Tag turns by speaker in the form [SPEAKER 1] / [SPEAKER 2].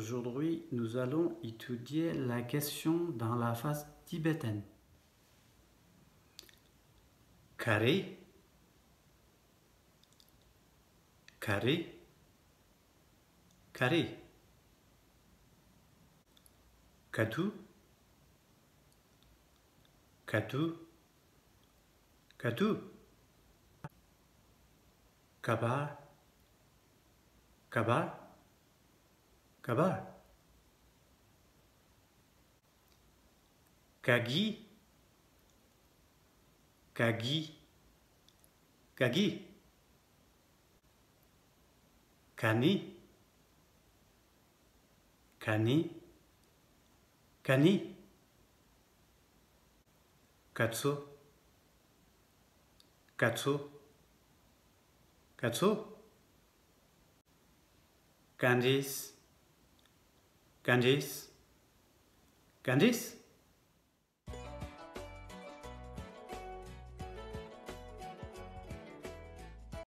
[SPEAKER 1] Aujourd'hui, nous allons étudier la question dans la phase tibétaine. Carré, carré, carré. Katu, katu, katu. Kabar, kabar, kabar. Kagi, kagi, kagi. Kani, kani, kani. Katsu, katsu, katsu. Candice, Candice, Candice.